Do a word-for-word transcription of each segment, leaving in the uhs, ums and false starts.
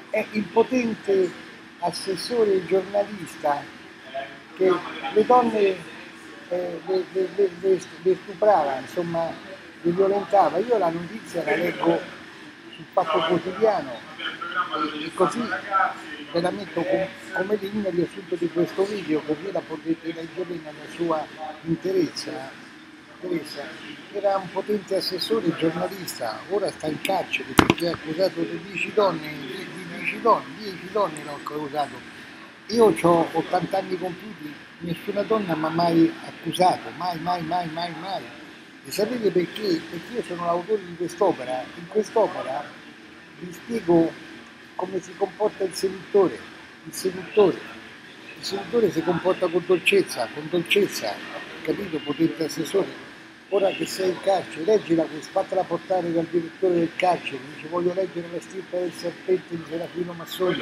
è il potente assessore e giornalista che le donne eh, le, le, le, le, le stuprava, insomma, le violentava. Io la notizia la leggo sul Fatto Quotidiano e, e così ve la metto com, come link nel riassunto di questo video, così la potete leggere nella sua interezza. Teresa era un potente assessore giornalista, ora sta in carcere perché ha accusato di dieci donne, di dieci donne, dieci donne l'ho accusato. Io ho ottanta anni compiuti, nessuna donna mi ha mai accusato, mai, mai, mai, mai, mai. E sapete perché? Perché io sono l'autore di quest'opera. In quest'opera vi spiego come si comporta il seduttore. Il seduttore, il seduttore si comporta con dolcezza, con dolcezza, capito, potente assessore? Ora che sei in carcere, leggila, fatela portare dal direttore del carcere, dice voglio leggere la stirpe del serpente di Serafino Massoni.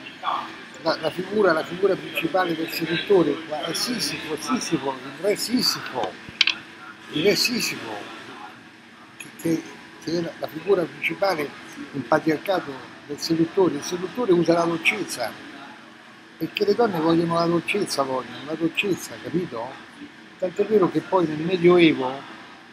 La, la, figura, la figura principale del seduttore è Sisifo, Sisifo, il re Sisifo, il re Sisifo, che, che, che è la figura principale del patriarcato del seduttore. Il seduttore usa la dolcezza, perché le donne vogliono la dolcezza, vogliono la dolcezza, capito? Tant'è vero che poi nel Medioevo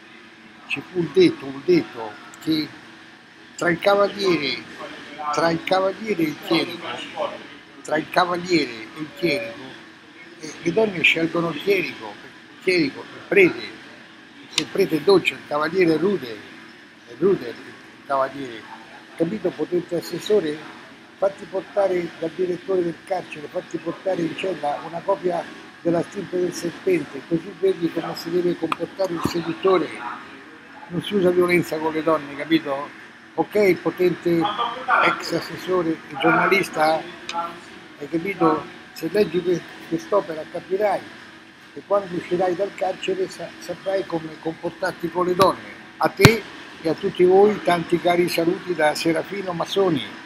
ci fu il detto, un detto che tra il cavaliere, tra il cavaliere e il chierico, tra il cavaliere e il chierico, eh, le donne scelgono il chierico, il chierico, il prete, il prete è dolce, il cavaliere è rude, è rude il cavaliere, capito, potente assessore? Fatti portare dal direttore del carcere, fatti portare in cella una copia della stirpe del serpente, così vedi come si deve comportare il seduttore. Non si usa violenza con le donne, capito? Ok, potente ex assessore e giornalista, hai capito? Se leggi quest'opera capirai che quando uscirai dal carcere saprai come comportarti con le donne. A te e a tutti voi tanti cari saluti da Serafino Massoni.